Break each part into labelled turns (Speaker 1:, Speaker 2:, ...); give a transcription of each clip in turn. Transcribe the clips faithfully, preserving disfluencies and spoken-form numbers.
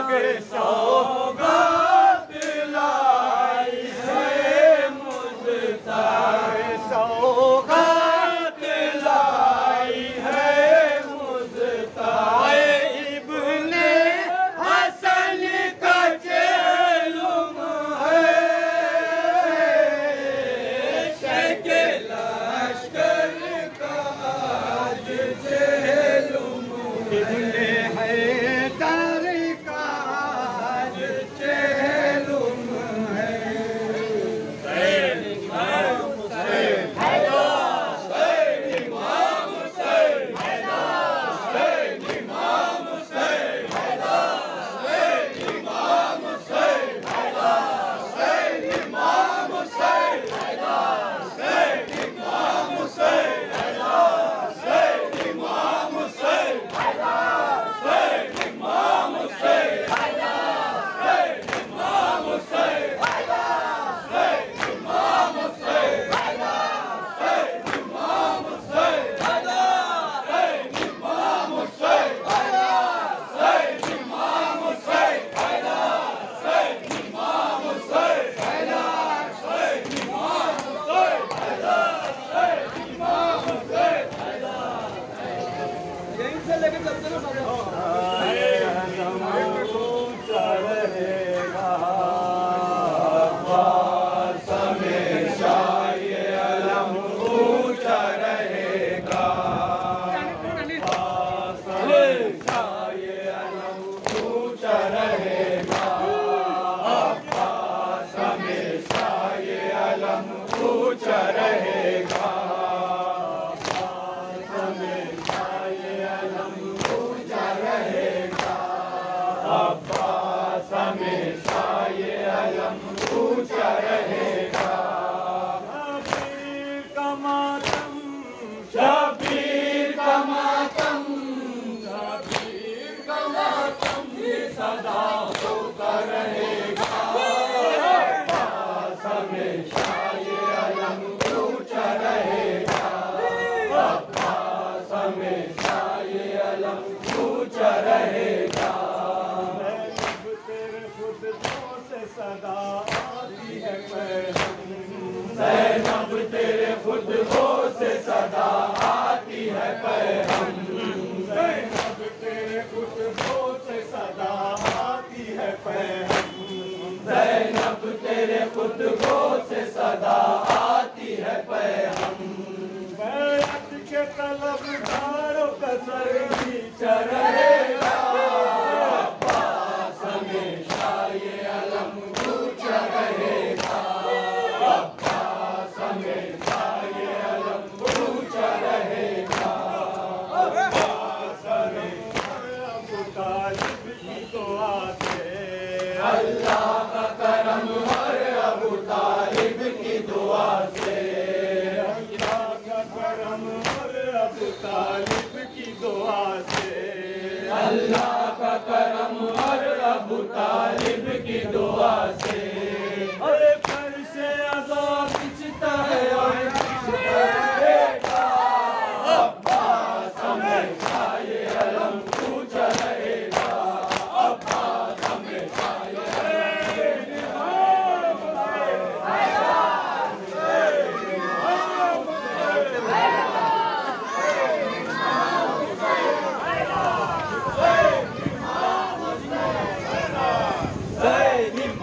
Speaker 1: के सौगात लाई है मुझतार, सौगात लाई है मुझतार। इब्ने हसन का चेलुम है, शेखे लश्कर का आज चेलुम है। इब्ने हैदर का आज चेलुम है। सैयद इमाम हुसैन हैदर, सैयद इमाम हुसैन हैदर, सैयद इमाम हुसैन हैदर, सैयद इमाम हुसैन हैदर, सैयद इमाम हुसैन हैदर, सैयद इमाम हुसैन हैदर, सैयद इमाम हुसैन हैदर, सैयद इमाम हुसैन हैदर, सैयद इमाम हुसैन हैदर, सैयद इमाम हुसैन हैदर, सैयद इमाम हुसैन हैदर, सैयद इमाम हुसैन हैदर, सैयद इमाम हुसैन हैदर, सैयद इमाम हुसैन हैदर, सैयद इमाम हुसैन हैदर, सैयद इमाम हुसैन हैदर। यहीं से लेके चलते ना ऊंचा रहेगा, अब्बास हमेशा ये अलम ऊंचा रहेगा, अब्बास हमेशा ये अलम ऊंचा रहेगा, अब्बास हमेशा ये अलम ऊंचा रहेगा, अब्बास हमेशा ये अलम ऊंचा रहेगा, अब्बास हमेशा ये अलम ऊंचा रहेगा। शबीर का मातम, शबीर का मातम, शबीर का मातम ये सदा होता रहेगा, अब्बास हमेशा ये अलम ऊंचा रहेगा, अब्बास हमेशा ये अलम ऊंचा रहेगा। सदा आती है पैगम, ज़ैनब तेरे खुतबों से सदा आती है पैगम, ज़ैनब तेरे खुतबों से सदा आती है पैगम, ज़ैनब तेरे खुतबों से सदा आती है पैगम। बैत के तलबगारों का सर नीचा रहेगा, अब्बास हमेशा ये अलम ऊंचा रहेगा, अब्बास हमेशा ये अलम ऊंचा रहेगा, अब्बास हमेशा अबू तालिब की दुआ से अल्लाह का करम हर अबू तालिब की दुआ से, अल्लाह का करम हर अबू तालिब की दुआ से, अल्लाह का करम हर अबू तालिब की दुआ से। अरे फर्श अज़ाब खिंचता है और खिंचता रहेगा, अब्बास हमेशा ये अलम ऊंचा रहेगा, अब्बास हमेशा ये अलम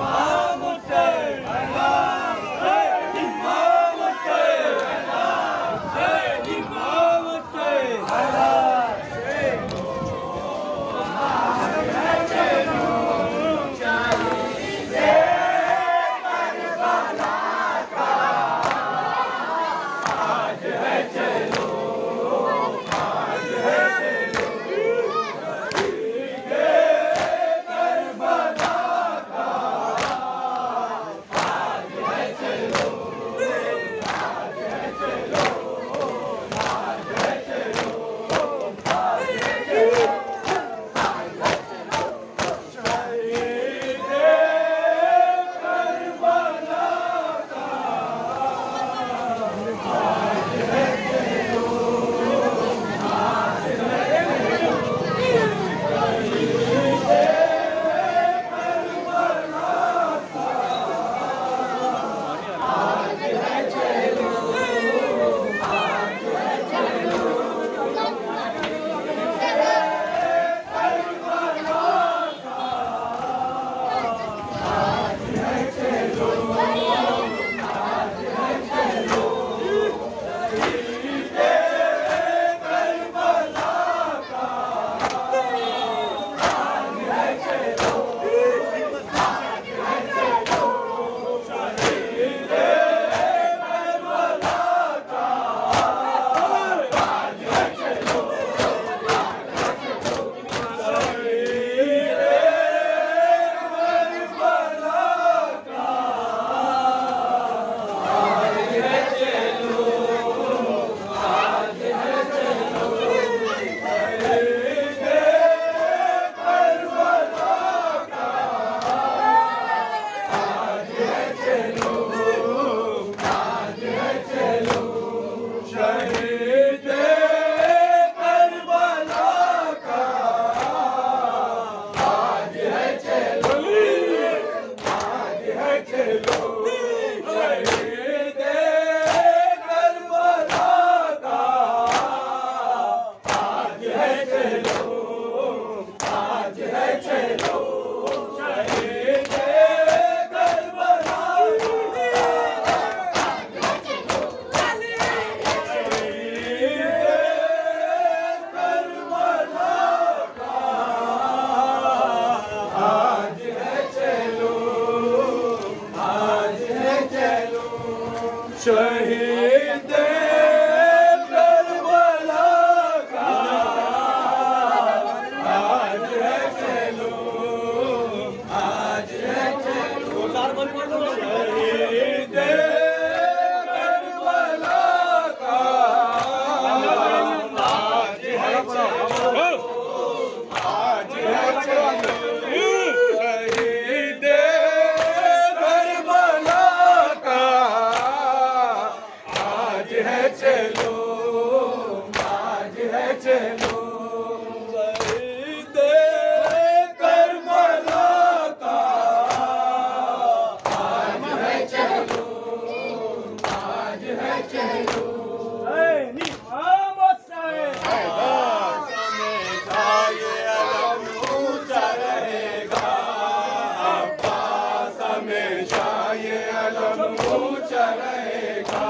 Speaker 1: रहेगा।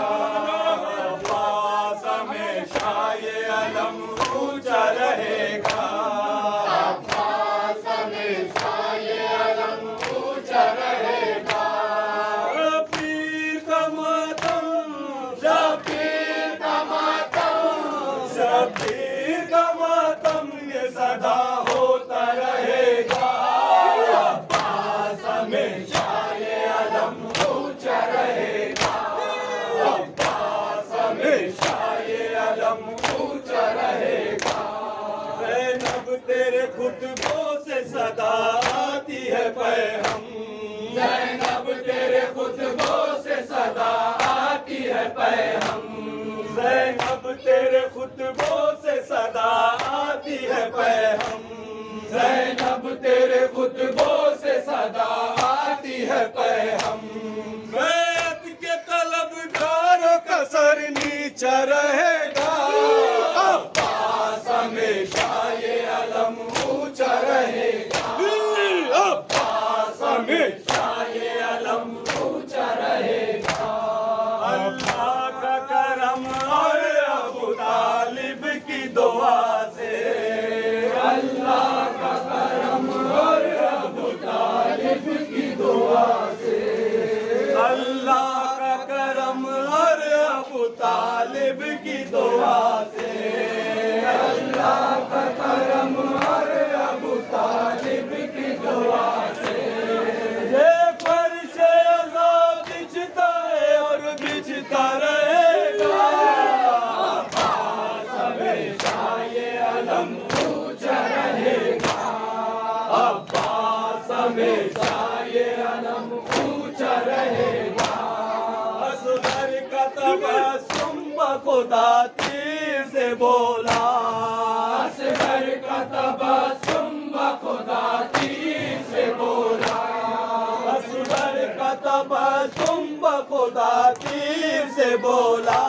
Speaker 1: अब्बास हमेशा ये अलम ऊंचा रहेगा। अब्बास हमेशा ये अलम ऊंचा रहेगा। शबीर का मातम, शबीर का मातम, शबीर का मातम ये सदा होता रहेगा। अब्बास हमेशा ये अलम ऊंचा रहेगा। अब्बास हमेशा ये अलम ऊंचा रहेगा। ज़ैनब तेरे खुतबों से सदा आती है पैगम। ज़ैनब तेरे खुतबों से सदा आती है पैगम। ज़ैनब तेरे खुतबों से सदा आती है पैगम। ज़ैनब तेरे खुतबों से सदा आती है पैगम। बैत के तलबगारों का सर नीचा रहेगा। अब्बास हमेशा ये अलम ऊंचा रहेगा। अब्बास हमेशा ये अलम ऊंचा रहेगा। अल्लाह का करम और अबू तालिब की दुआ से, अल्लाह का करम और अबू तालिब की दुआ से, अल्लाह का करम और अबू तालिब की दुआ से, अल्लाह का करम और अबू तालिब की दुआ से ये फर्श अज़ाब बिछता है और बिछता रहेगा। अब्बास हमेशा ये अलम ऊंचा रहेगा। अब्बास हमेशा ये अलम ऊंचा रहेगा। असगर का तबस्सुम खुदा तीर से बोला। असगर का तबस्सुम खुदा तीर से बोला। असगर का तबस्सुम खुदा तीर से बोला।